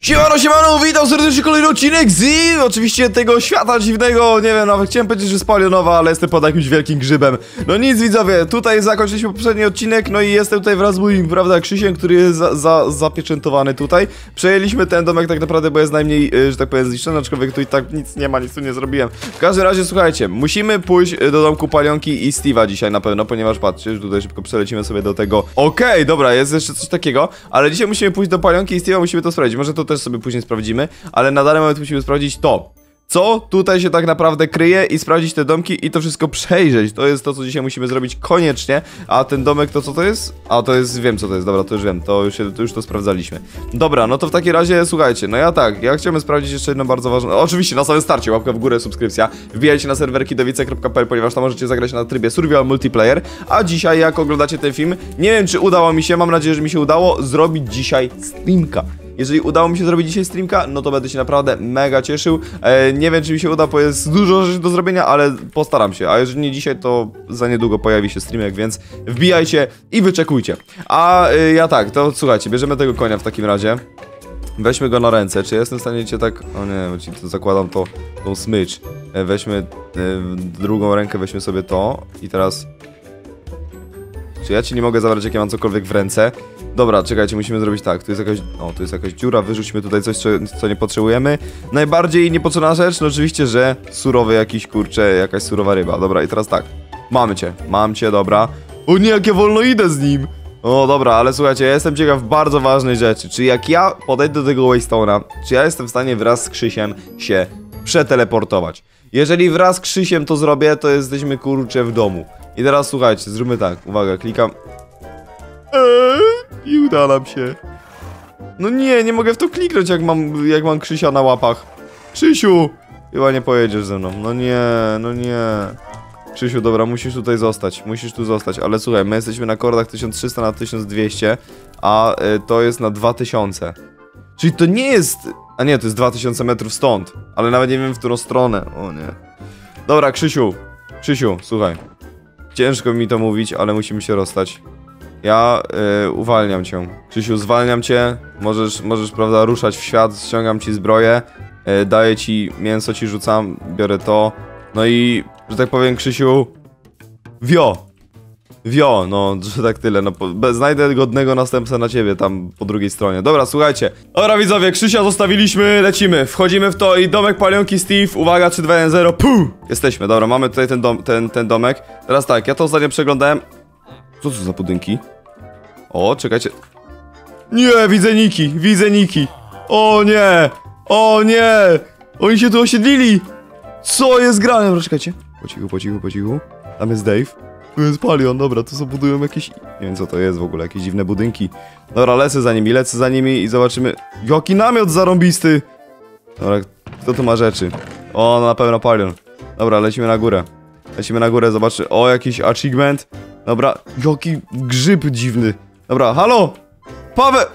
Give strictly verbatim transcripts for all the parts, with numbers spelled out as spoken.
Siemano, siemano, witam serdecznie, kolejny odcinek z oczywiście tego świata dziwnego, nie wiem, nawet chciałem powiedzieć, że spalionowa, ale jestem pod jakimś wielkim grzybem. No nic, widzowie, tutaj zakończyliśmy poprzedni odcinek, no i jestem tutaj wraz z moim, prawda, Krzysiem, który jest za, za, zapieczętowany tutaj. Przejęliśmy ten domek tak naprawdę, bo jest najmniej, że tak powiem, zniszczony, aczkolwiek tu i tak nic nie ma, nic tu nie zrobiłem. W każdym razie, słuchajcie, musimy pójść do domku Palionki i Steve'a dzisiaj na pewno, ponieważ patrzcie, tutaj szybko przelecimy sobie do tego. Okej, okay, dobra, jest jeszcze coś takiego, ale dzisiaj musimy pójść do Palionki i Steve'a, musimy to sprawdzić, może to też sobie później sprawdzimy, ale na dany moment musimy sprawdzić to, co tutaj się tak naprawdę kryje i sprawdzić te domki i to wszystko przejrzeć. To jest to, co dzisiaj musimy zrobić koniecznie. A ten domek to co to jest? A to jest, wiem co to jest, dobra, to już wiem, to już, się, to, już to sprawdzaliśmy. Dobra, no to w takim razie słuchajcie, no ja tak, ja chciałbym sprawdzić jeszcze jedno bardzo ważne, oczywiście na samym starcie, łapka w górę, subskrypcja. Wbijajcie na serwer kidowice kropka p l, ponieważ tam możecie zagrać na trybie Survival Multiplayer. A dzisiaj, jak oglądacie ten film, nie wiem czy udało mi się, mam nadzieję, że mi się udało zrobić dzisiaj streamka. Jeżeli udało mi się zrobić dzisiaj streamka, no to będę się naprawdę mega cieszył. E, nie wiem, czy mi się uda, bo jest dużo rzeczy do zrobienia, ale postaram się. A jeżeli nie dzisiaj, to za niedługo pojawi się streamek, więc wbijajcie i wyczekujcie. A e, ja tak, to słuchajcie, bierzemy tego konia w takim razie. Weźmy go na ręce. Czy ja jestem w stanie cię tak... O nie, bo ci to zakładam to, tą smycz. E, weźmy e, drugą rękę, weźmy sobie to. I teraz... Czy ja ci nie mogę zabrać, jak ja mam cokolwiek w ręce? Dobra, czekajcie, musimy zrobić tak. Tu jest jakaś... O, tu jest jakaś dziura, wyrzućmy tutaj coś, co, co nie potrzebujemy. Najbardziej niepotrzebna rzecz, no oczywiście, że surowy jakiś, kurczę, jakaś surowa ryba. Dobra, i teraz tak. Mamy cię, mam cię, dobra. O nie, jak ja wolno idę z nim. O, dobra, ale słuchajcie, ja jestem ciekaw bardzo ważnej rzeczy. Czy jak ja podejdę do tego Waystone'a, czy ja jestem w stanie wraz z Krzysiem się przeteleportować? Jeżeli wraz z Krzysiem to zrobię, to jesteśmy, kurczę, w domu. I teraz słuchajcie, zróbmy tak. Uwaga, klikam. Eee, i uda nam się. No nie, nie mogę w to kliknąć, jak mam, jak mam Krzysia na łapach. Krzysiu! Chyba nie pojedziesz ze mną. No nie, no nie. Krzysiu, dobra, musisz tutaj zostać. Musisz tu zostać, ale słuchaj, my jesteśmy na kordach tysiąc trzysta na tysiąc dwieście, a y, to jest na dwa tysiące. Czyli to nie jest... A nie, to jest dwa tysiące metrów stąd. Ale nawet nie wiem, w którą stronę. O nie. Dobra, Krzysiu. Krzysiu, słuchaj. Ciężko mi to mówić, ale musimy się rozstać. Ja yy, uwalniam cię. Krzysiu, zwalniam cię. Możesz, możesz, prawda, ruszać w świat. Ściągam ci zbroję. Yy, daję ci mięso, ci rzucam. Biorę to. No i, że tak powiem, Krzysiu... Wio! Wio, no, że tak tyle. No, po, znajdę godnego następcę na ciebie tam po drugiej stronie. Dobra, słuchajcie. Dobra, widzowie, Krzysia zostawiliśmy, lecimy. Wchodzimy w to i domek Palionki Steve. Uwaga, trzy, dwa, jeden, zero. Puh! Jesteśmy, dobra, mamy tutaj ten, dom, ten, ten domek. Teraz tak, ja to ostatnio przeglądałem. Co to za budynki? O, czekajcie. Nie, widzę Niki, widzę Niki. O nie, o nie. Oni się tu osiedlili. Co jest grane? Dobra, czekajcie. Po cichu, po cichu, po cichu. Tam jest Dave. Tu jest Palion, dobra, tu są budują jakieś... Nie wiem co to jest w ogóle, jakieś dziwne budynki. Dobra, lecę za nimi, lecę za nimi i zobaczymy... Jaki namiot zarąbisty! Dobra, kto tu ma rzeczy? O, no na pewno Palion. Dobra, lecimy na górę. Lecimy na górę, zobaczy... O, jakiś achievement. Dobra, jaki grzyb dziwny. Dobra, halo! Paweł!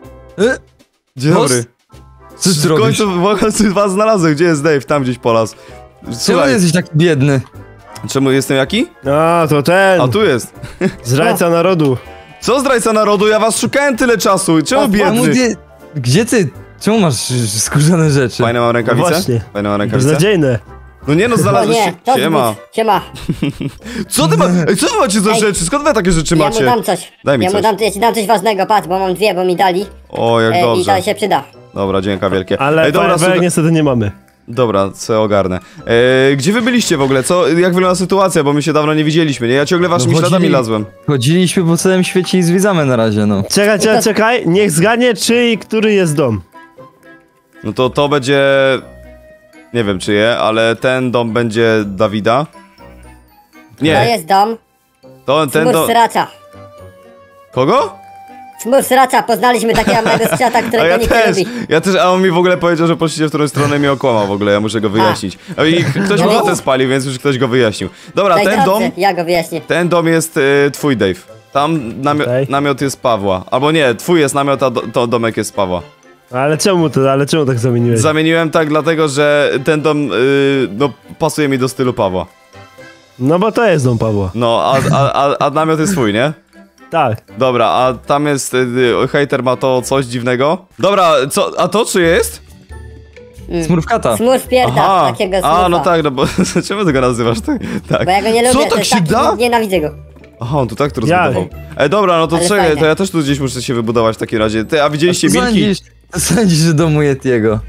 Dzień dobry. Co ty robisz? W końcu was znalazłem, gdzie jest Dave? Tam gdzieś po las. Czemu jesteś taki biedny? Czemu jestem jaki? A, to ten! A tu jest. Zdrajca narodu. Co zdrajca narodu? Ja was szukałem tyle czasu. Czemu A, biedny? gdzie, gdzie ty? Czemu masz skórzane rzeczy? Fajne mam rękawice? No właśnie. Fajne mam rękawice? Beznadziejne. No nie no, O znalazłeś nie, się. to Siema. Siema. Co ty ma... Ej, co wy macie za Ej. rzeczy? Skąd wy takie rzeczy Ja mu macie? dam coś. Daj mi ja coś. mu dam, ja ci dam coś ważnego, patrz, bo mam dwie, bo mi dali. O, jak E, I dobrze. to się przyda. Dobra, dzięki wielkie. Ale Ej, dobra, fajerwerek słuchaj... niestety nie mamy. Dobra, co ogarnę. Eee, gdzie wy byliście w ogóle? Co, jak wygląda sytuacja? Bo my się dawno nie widzieliśmy, nie? Ja ciągle waszymi No, śladami chodzili- lazłem. Chodziliśmy po całym świecie i zwiedzamy na razie, no. Czekaj, czekaj, czekaj, niech zgadnie czy i który jest dom. No to to będzie... Nie wiem czyje, ale ten dom będzie Dawida. To Nie, jest dom. to ten Smur dom... sracza. Kogo? Smur sracza, poznaliśmy takiego małego strzata, A którego ja nikt nie też, lubi. ja też, a on mi w ogóle powiedział, że poszliście w którąś stronę i mnie okłamał w ogóle, ja muszę go wyjaśnić. A i ktoś mu No. chatę spalił, więc już ktoś go wyjaśnił. Dobra, Daj ten dobrze, dom, ja go wyjaśnię. ten dom jest y, twój, Dave. Tam namio Okej. namiot jest Pawła. Albo nie, twój jest namiot, a do to domek jest Pawła. Ale czemu to, ale czemu tak zamieniłeś? Zamieniłem tak dlatego, że ten dom, y, no, pasuje mi do stylu Pawła. No bo to jest dom Pawła. No, a, a, a, a namiot jest twój, nie? Tak. Dobra, a tam jest, y, y, hejter ma to coś dziwnego. Dobra, co, a to czy jest? Smurfkata. Smurf pierda, takiego smurfa. a no tak, no bo czemu ty go nazywasz tak? tak. Bo ja go nie lubię, Co, to tak jest się taki, da? nienawidzę go. Aha, on tu tak to Jak? rozbudował. Ej, dobra, no to Ale czekaj, fajne. to ja też tu gdzieś muszę się wybudować w takim razie. Ty, a widzieliście Co Milki? sądzisz, co sądzisz o domu Yetiego?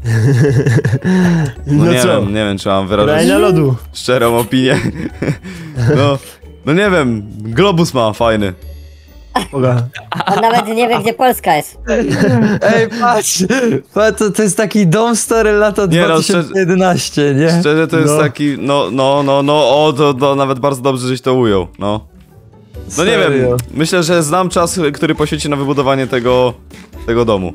No, No nie co? wiem, nie wiem, czy mam wyrażać Kraina lodu. szczerą opinię. No, no nie wiem, globus ma fajny. Boga. On nawet nie wie, gdzie Polska jest. Ej, patrz! patrz to, to jest taki dom stary lata Nie, no, dwa tysiące jedenaście, nie? Szczerze to jest No. taki, no, no, no, no, o, to, to nawet bardzo dobrze, żeś to ujął, no. No nie wiem, Serio. myślę, że znam czas, który poświęci na wybudowanie tego, tego domu.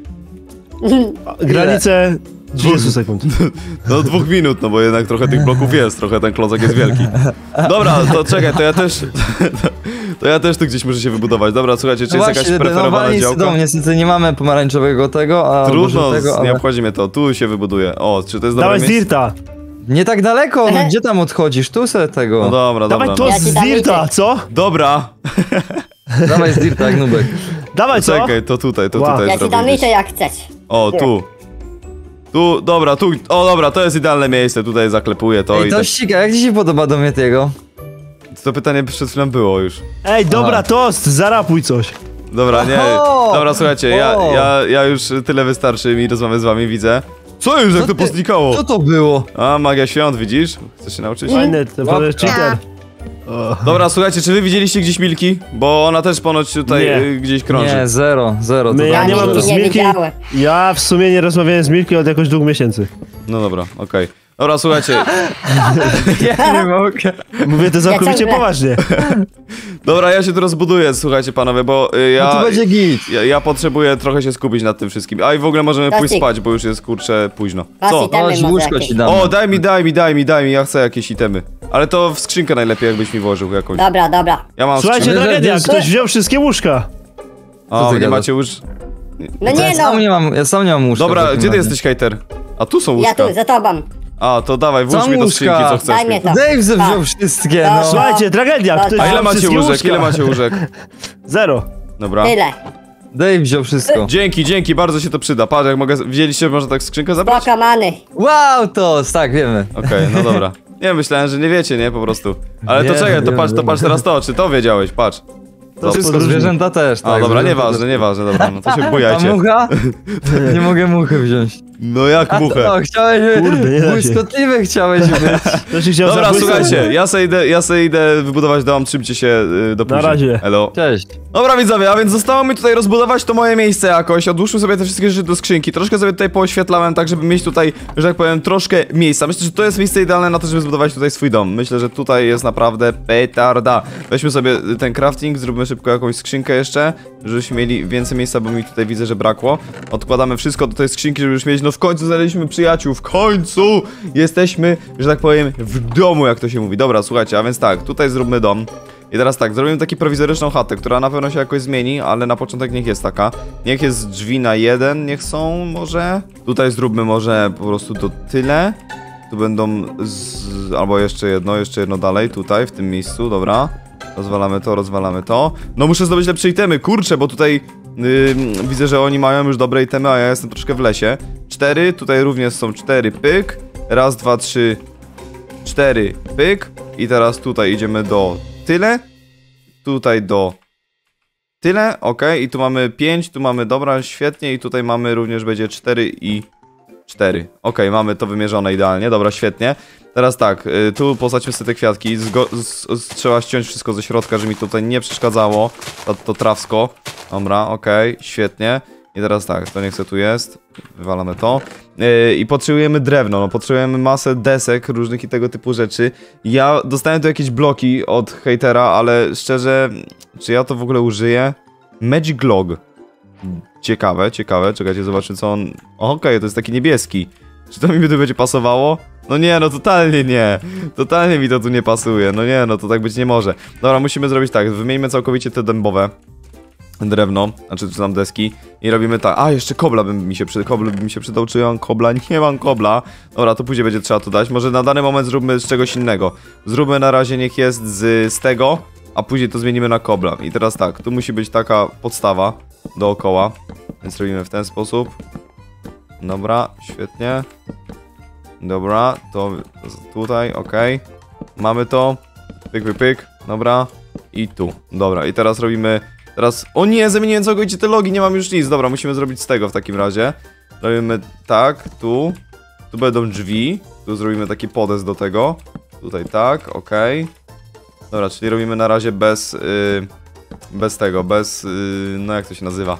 Granice trzydzieści sekund. No dwóch minut, no bo jednak trochę tych bloków jest, trochę ten klocek jest wielki. Dobra, to czekaj, to ja też, to ja też tu gdzieś muszę się wybudować. Dobra, słuchajcie, czy No jest właśnie, jakaś preferowana no, działka? dom, niestety nie mamy pomarańczowego tego, a Trudno, żółtego, nie ale... obchodzi mnie to, tu się wybuduje. O, czy to jest dobre Dawaj z miejsce? Dirta. Nie tak daleko, no gdzie tam odchodzisz? Tu se tego. No dobra, Dawaj dobra. to No. Ja ci z dam Dirta, liczy. co? Dobra, Dawaj z Dirta, jak nubek. Dawaj co? czekaj, to tutaj, to Wow. tutaj Ja ci zrobię dam gdzieś. liczę jak chcesz. O, tu. Tu, dobra, tu, o dobra, to jest idealne miejsce, tutaj zaklepuję to Ej, i to tak. ściga, jak ci się podoba dom Yetiego? To pytanie przed chwilą było już. Ej, dobra, Aha. tost, zarapuj coś. Dobra, nie, O! dobra, słuchajcie, ja, O! ja, ja już tyle wystarczy mi rozmawiać z wami, widzę. Co już, jak Co to ty- poznikało? Co to było? A, magia świąt, widzisz? Chcesz się nauczyć? Fajny, to Łapka. jest cheater. O. Dobra, słuchajcie, czy wy widzieliście gdzieś Milki? Bo ona też ponoć tutaj Nie. y, gdzieś krąży. Nie, zero, zero. My, to ja tam nie mam nigdy z nie Milki. widziałem. Ja w sumie nie rozmawiałem z Milki od jakoś dwóch miesięcy. No dobra, okej. Dobra, słuchajcie, Ja nie mogę. Mówię to całkowicie ciągle- poważnie. dobra, ja się tu rozbuduję, słuchajcie panowie, bo y, ja... No to będzie git. Ja, ja potrzebuję trochę się skupić nad tym wszystkim. A i w ogóle możemy pójść Plastik. spać, bo już jest kurczę późno. Masz Co? itemy Chodź, może łóżko jakieś. ci dam. O, daj mi, daj mi, daj mi, daj mi, ja chcę jakieś itemy. Ale to w skrzynkę najlepiej, jakbyś mi włożył jakąś. Dobra, dobra. Ja mam Słuchajcie, skrzynkę. Ale tragedia, wiesz- ktoś wziął wszystkie łóżka. A, Co ty nie gadasz? macie już... No To ja nie sam no. nie mam, ja sam nie mam łóżka. w Dobra, takim gdzie ty razie. jesteś, hejter? A tu są Ja łóżka. tu, za tobą. A, to dawaj, włóż Są mi do łóżka. skrzynki, co chcesz Daj mi. mnie to. Dave ze wziął Tak. wszystkie, No. no. Słuchajcie, tragedia, A ktoś A wziął ile macie wszystkie łóżek? łóżka. Ile macie łóżek? Zero. Dobra. Tyle. Dave wziął wszystko. Dzięki, dzięki, bardzo się to przyda. Patrz, jak mogę... Wzięliście, że można tak skrzynkę zabrać? Spoko, many. Wow, to, tak, wiemy. Okej, no dobra. Nie, myślałem, że nie wiecie, nie, po prostu. Ale to Nie, czekaj, to nie, patrz, to nie. patrz teraz to, czy to wiedziałeś, patrz. To Wszystko, podróżni. zwierzęta też, tak. A, dobra, zwierzęta nieważne, też. nieważne, dobra, no to się A bujajcie. mucha? Nie mogę muchy wziąć. No jak A muchę. to, no, chciałeś Kurde, nie da się. błyskotliwy chciałeś być. Ktoś się chciał Dobra, zabójstwo? słuchajcie, ja se idę, ja se idę wybudować dom, trzymcie się y, do później. razie. Elo. Cześć. Dobra widzowie, a więc zostało mi tutaj rozbudować to moje miejsce jakoś, odłóżmy sobie te wszystkie rzeczy do skrzynki, troszkę sobie tutaj pooświetlałem, tak żeby mieć tutaj, że tak powiem, troszkę miejsca. Myślę, że to jest miejsce idealne na to, żeby zbudować tutaj swój dom. Myślę, że tutaj jest naprawdę petarda. Weźmy sobie ten crafting, zróbmy szybko jakąś skrzynkę jeszcze, żebyśmy mieli więcej miejsca, bo mi tutaj widzę, że brakło. Odkładamy wszystko do tej skrzynki, żeby już mieć, no w końcu znaleźliśmy przyjaciół, w końcu jesteśmy, że tak powiem, w domu, jak to się mówi. Dobra, słuchajcie, a więc tak, tutaj zróbmy dom. I teraz tak, zrobimy taką prowizoryczną chatę, która na pewno się jakoś zmieni, ale na początek niech jest taka. Niech jest drzwi na jeden, niech są może. Tutaj zróbmy może po prostu to tyle. Tu będą z... albo jeszcze jedno, jeszcze jedno dalej, tutaj, w tym miejscu, dobra. Rozwalamy to, rozwalamy to. No muszę zdobyć lepsze itemy, kurczę, bo tutaj yy, widzę, że oni mają już dobre itemy, a ja jestem troszkę w lesie. Cztery, tutaj również są cztery, pyk. Raz, dwa, trzy, cztery, pyk. I teraz tutaj idziemy do tyle. Tutaj do tyle, ok. I tu mamy pięć, tu mamy, dobra, świetnie. I tutaj mamy również będzie cztery i cztery. Ok, mamy to wymierzone idealnie, dobra, świetnie. Teraz tak, y, tu posadźmy sobie te kwiatki. Zgo z z trzeba ściąć wszystko ze środka, żeby mi tutaj nie przeszkadzało. To, to trawsko. Dobra, ok, świetnie. I teraz tak, to niech se tu jest. Wywalamy to. Yy, I potrzebujemy drewno, no potrzebujemy masę desek, różnych i tego typu rzeczy. Ja dostałem tu jakieś bloki od hejtera, ale szczerze, czy ja to w ogóle użyję? Magic Log. Ciekawe, ciekawe, czekajcie, zobaczmy co on... Okej, okay, to jest taki niebieski. Czy to mi tu będzie pasowało? No nie, no totalnie nie. Totalnie mi to tu nie pasuje. No nie, no to tak być nie może. Dobra, musimy zrobić tak, wymieńmy całkowicie te dębowe drewno, znaczy czy tam deski i robimy tak, a jeszcze kobla by mi się przy, kobla by mi się przydał, czy ja mam kobla? Nie mam kobla. Dobra, to później będzie trzeba to dać, może na dany moment zróbmy z czegoś innego. Zróbmy na razie, niech jest z, z tego, a później to zmienimy na kobla. I teraz tak, tu musi być taka podstawa dookoła, więc robimy w ten sposób. Dobra, świetnie. Dobra, to tutaj, ok. Mamy to. Pyk, pyk, pyk. Dobra. I tu. Dobra, i teraz robimy... Teraz... O nie, zamieniłem całkowicie te logi, nie mam już nic. Dobra, musimy zrobić z tego w takim razie. Robimy tak, tu. Tu będą drzwi. Tu zrobimy taki podest do tego. Tutaj tak, ok. Dobra, czyli robimy na razie bez... Yy, bez tego, bez... Yy, no jak to się nazywa?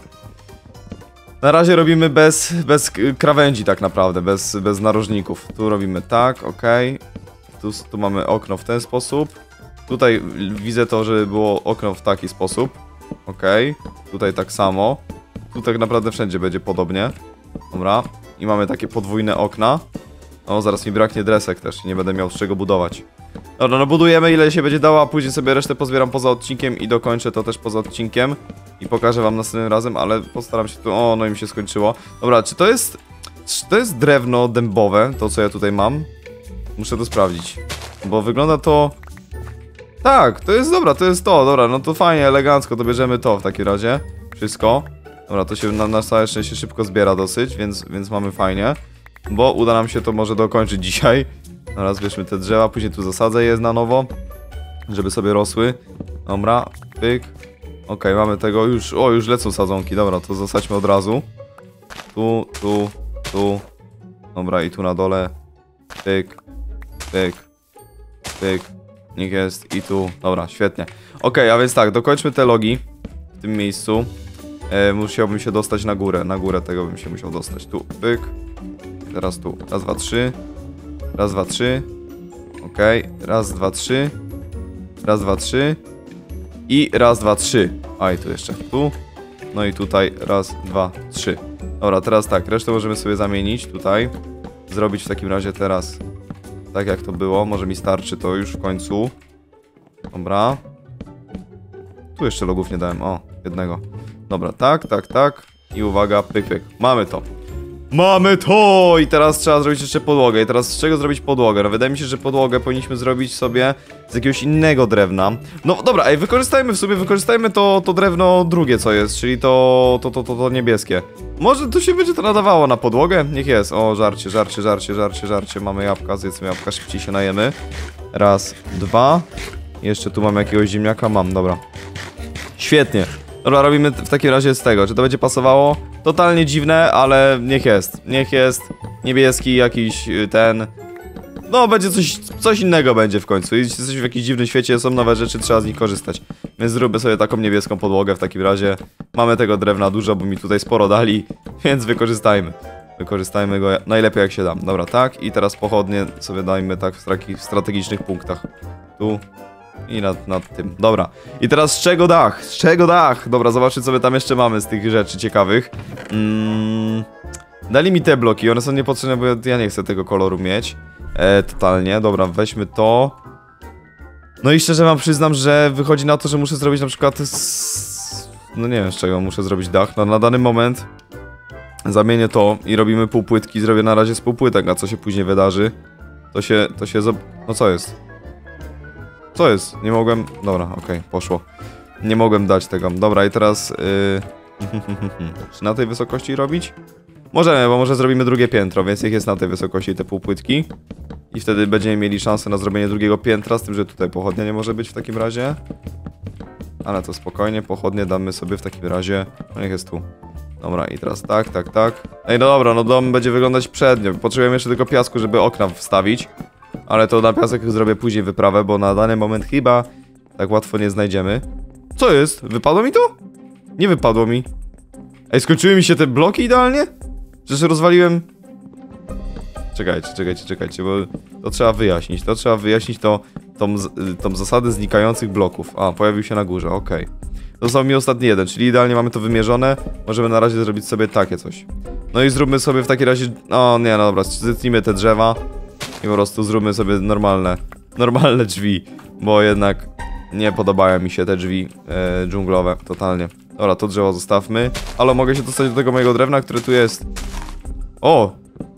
Na razie robimy bez, bez krawędzi tak naprawdę, bez, bez narożników. Tu robimy tak, ok. Tu, tu mamy okno w ten sposób. Tutaj widzę to, żeby było okno w taki sposób. Ok. Tutaj tak samo. Tu tak naprawdę wszędzie będzie podobnie. Dobra. I mamy takie podwójne okna. O, zaraz mi braknie dresek też, nie będę miał z czego budować. Dobra, no budujemy ile się będzie dało, a później sobie resztę pozbieram poza odcinkiem i dokończę to też poza odcinkiem. I pokażę wam następnym razem, ale postaram się tu... O, no i mi się skończyło. Dobra, czy to jest... Czy to jest drewno dębowe, to co ja tutaj mam? Muszę to sprawdzić. Bo wygląda to... Tak, to jest dobra, to jest to, dobra, no to fajnie, elegancko, to bierzemy to w takim razie. Wszystko. Dobra, to się na, na całe szczęście szybko zbiera dosyć, więc, więc mamy fajnie. Bo uda nam się to może dokończyć dzisiaj. Dobra, zbierzmy te drzewa, później tu zasadzę je na nowo, żeby sobie rosły. Dobra, pyk. Ok, mamy tego już, o już lecą sadzonki, dobra, to zasadźmy od razu. Tu, tu, tu. Dobra, i tu na dole. Pyk, pyk, pyk. Niech jest i tu, dobra, świetnie. Ok, a więc tak, dokończmy te logi w tym miejscu. E, musiałbym się dostać na górę, na górę tego bym się musiał dostać. Tu, pyk. Teraz tu, raz, dwa, trzy. Raz, dwa, trzy. Ok, raz, dwa, trzy. Raz, dwa, trzy. I raz, dwa, trzy. A i tu jeszcze tu. No i tutaj raz, dwa, trzy. Dobra, teraz tak, resztę możemy sobie zamienić tutaj. Zrobić w takim razie teraz tak jak to było. Może mi starczy to już w końcu. Dobra. Tu jeszcze logów nie dałem, o, jednego. Dobra, tak, tak, tak. I uwaga, pyk, pyk. Mamy to. Mamy to! I teraz trzeba zrobić jeszcze podłogę. I teraz z czego zrobić podłogę? No wydaje mi się, że podłogę powinniśmy zrobić sobie z jakiegoś innego drewna. No dobra, ej, wykorzystajmy w sobie, wykorzystajmy to, to drewno drugie co jest, czyli to, to, to, to, to niebieskie. Może to się będzie to nadawało na podłogę? Niech jest. O, żarcie, żarcie, żarcie, żarcie, żarcie. Mamy jabłka, zjedzmy jabłka, szybciej się najemy. Raz, dwa. Jeszcze tu mamy jakiegoś ziemniaka, mam, dobra. Świetnie. Dobra, robimy w takim razie z tego. Czy to będzie pasowało? Totalnie dziwne, ale niech jest. Niech jest niebieski jakiś ten... No, będzie coś, coś innego będzie w końcu. Jesteśmy w jakimś dziwnym świecie, są nowe rzeczy, trzeba z nich korzystać. Więc zróbmy sobie taką niebieską podłogę w takim razie. Mamy tego drewna dużo, bo mi tutaj sporo dali, więc wykorzystajmy. Wykorzystajmy go najlepiej jak się da. Dobra, tak. I teraz pochodnie sobie dajmy tak w takich strategicznych punktach. Tu. I nad, nad tym. Dobra. I teraz z czego dach? Z czego dach? Dobra, zobaczmy co my tam jeszcze mamy z tych rzeczy ciekawych. Mm, dali mi te bloki, one są niepotrzebne, bo ja nie chcę tego koloru mieć. E, totalnie. Dobra, weźmy to. No i szczerze wam przyznam, że wychodzi na to, że muszę zrobić na przykład z... No nie wiem z czego muszę zrobić dach. No na dany moment zamienię to i robimy półpłytki. Zrobię na razie z półpłytek, a co się później wydarzy? To się... to się... No co jest? Co jest? Nie mogłem... Dobra, okej, okay, poszło. Nie mogłem dać tego. Dobra, i teraz... Yy... Czy na tej wysokości robić? Możemy, bo może zrobimy drugie piętro, więc niech jest na tej wysokości te półpłytki. I wtedy będziemy mieli szansę na zrobienie drugiego piętra, z tym, że tutaj pochodnia nie może być w takim razie. Ale to spokojnie, pochodnie damy sobie w takim razie... No niech jest tu. Dobra, i teraz tak, tak, tak. Ej, no dobra, no dom będzie wyglądać przednio. Potrzebujemy jeszcze tylko piasku, żeby okna wstawić. Ale to na piasek zrobię później wyprawę, bo na dany moment chyba tak łatwo nie znajdziemy. Co jest? Wypadło mi to? Nie wypadło mi. Ej, skończyły mi się te bloki idealnie? Przecież rozwaliłem... Czekajcie, czekajcie, czekajcie, bo to trzeba wyjaśnić. To trzeba wyjaśnić to, tą, tą zasadę znikających bloków. A, pojawił się na górze, okej. Okay. Został mi ostatni jeden, czyli idealnie mamy to wymierzone. Możemy na razie zrobić sobie takie coś. No i zróbmy sobie w takim razie... O nie, no dobra, zetnijmy te drzewa. I po prostu zróbmy sobie normalne, normalne drzwi, bo jednak nie podobają mi się te drzwi e, dżunglowe, totalnie. Dobra, to drzewo zostawmy. Ale mogę się dostać do tego mojego drewna, które tu jest. O!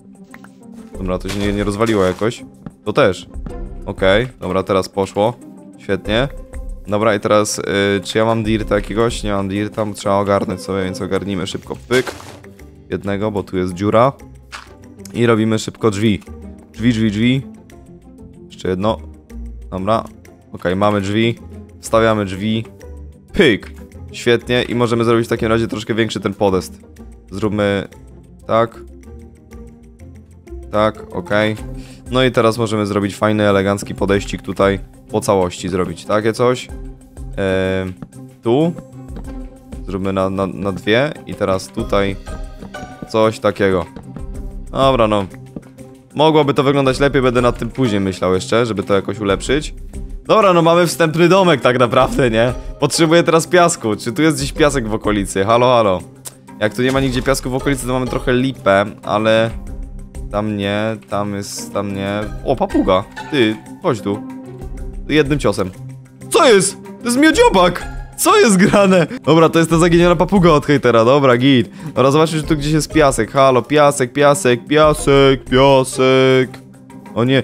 Dobra, to się nie, nie rozwaliło jakoś. To też. Okej, okay, dobra, teraz poszło. Świetnie. Dobra, i teraz, y, czy ja mam dirta jakiegoś? Nie mam dirta, trzeba ogarnąć sobie, więc ogarnijmy szybko pyk. Jednego, bo tu jest dziura. I robimy szybko drzwi. Drzwi, drzwi, drzwi. Jeszcze jedno. Dobra. Okej, mamy drzwi. Wstawiamy drzwi. Pyk. Świetnie. I możemy zrobić w takim razie troszkę większy ten podest. Zróbmy tak. Tak, okej. No i teraz możemy zrobić fajny, elegancki podejścik tutaj. Po całości zrobić takie coś. Eee, tu. Zróbmy na, na, na dwie. I teraz tutaj coś takiego. Dobra, no. Mogłoby to wyglądać lepiej, będę nad tym później myślał jeszcze, żeby to jakoś ulepszyć. Dobra, no mamy wstępny domek tak naprawdę, nie? Potrzebuję teraz piasku. Czy tu jest gdzieś piasek w okolicy? Halo, halo. Jak tu nie ma nigdzie piasku w okolicy, to mamy trochę lipę, ale... Tam nie, tam jest, tam nie... O, papuga! Ty, chodź tu. Jednym ciosem. Co jest? To jest miodziobak! Co jest grane? Dobra, to jest ta zaginiona papuga od hejtera, dobra, git. Dobra, zobaczmy, że tu gdzieś jest piasek. Halo, piasek, piasek, piasek, piasek. O nie.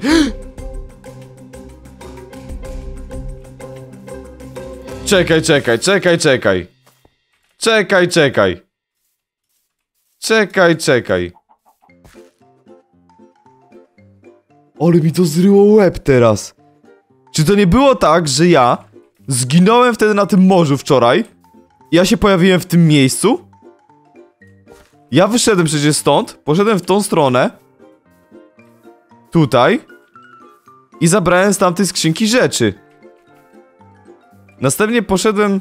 Czekaj, czekaj, czekaj, czekaj. Czekaj, czekaj. Czekaj, czekaj. Ale mi to zryło łeb teraz. Czy to nie było tak, że ja zginąłem wtedy na tym morzu wczoraj? Ja się pojawiłem w tym miejscu? Ja wyszedłem przecież stąd, poszedłem w tą stronę. Tutaj. I zabrałem z tamtej skrzynki rzeczy. Następnie poszedłem...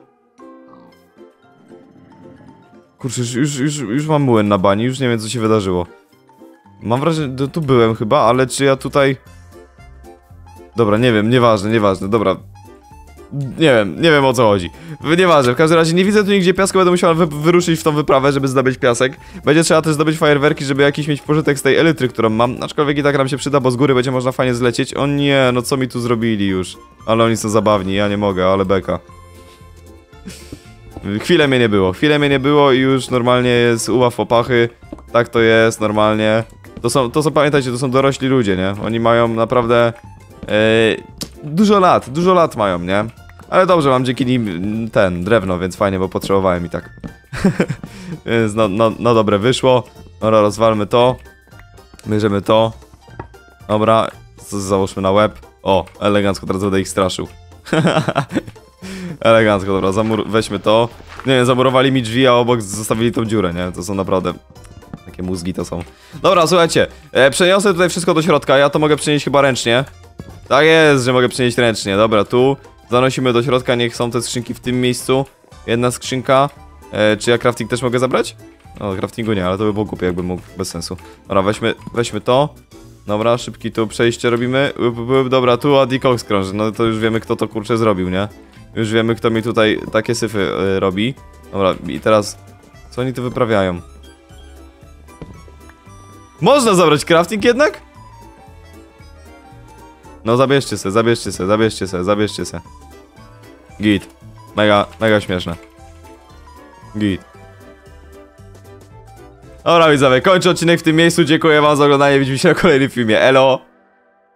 Kurczę, już, już, już mam młyn na bani, już nie wiem co się wydarzyło. Mam wrażenie, że tu byłem chyba, ale czy ja tutaj... Dobra, nie wiem, nieważne, nieważne, dobra. Nie wiem, nie wiem o co chodzi. Nieważne, w każdym razie nie widzę tu nigdzie piasku, będę musiał wy wyruszyć w tą wyprawę, żeby zdobyć piasek. Będzie trzeba też zdobyć fajerwerki, żeby jakiś mieć pożytek z tej elitry, którą mam. Aczkolwiek i tak nam się przyda, bo z góry będzie można fajnie zlecieć. O nie, no co mi tu zrobili już. Ale oni są zabawni, ja nie mogę, ale beka. Chwilę mnie nie było, chwilę mnie nie było i już normalnie jest uław opachy. Tak to jest, normalnie. To są, to są, pamiętajcie, to są dorośli ludzie, nie? Oni mają naprawdę... Yy, dużo lat, dużo lat mają, nie? Ale dobrze, mam dzięki nim ten, drewno, więc fajnie, bo potrzebowałem i tak. Więc no, no, no dobre, wyszło. Dobra, rozwalmy to. Bierzemy to. Dobra, załóżmy na łeb. O, elegancko, teraz będę ich straszył. Elegancko, dobra, zamur weźmy to. Nie wiem, zamurowali mi drzwi, a obok zostawili tą dziurę, nie? To są naprawdę... Takie mózgi to są. Dobra, słuchajcie, e, przeniosę tutaj wszystko do środka, ja to mogę przenieść chyba ręcznie. Tak jest, że mogę przenieść ręcznie, dobra, tu zanosimy do środka, niech są te skrzynki w tym miejscu. Jedna skrzynka. E, czy ja crafting też mogę zabrać? O, craftingu nie, ale to by było głupie, jakbym mógł, bez sensu. Dobra, weźmy, weźmy to. Dobra, szybki tu przejście robimy. Dobra, tu Adikox krąży, no to już wiemy kto to kurczę zrobił, nie? Już wiemy kto mi tutaj takie syfy y, robi. Dobra, i teraz... Co oni tu wyprawiają? Można zabrać crafting jednak? No zabierzcie se, zabierzcie se, zabierzcie se, zabierzcie se. Git. Mega, mega śmieszne. Git. Dobra widzowie, kończę odcinek w tym miejscu, dziękuję wam za oglądanie, widzimy się na kolejnym filmie, elo!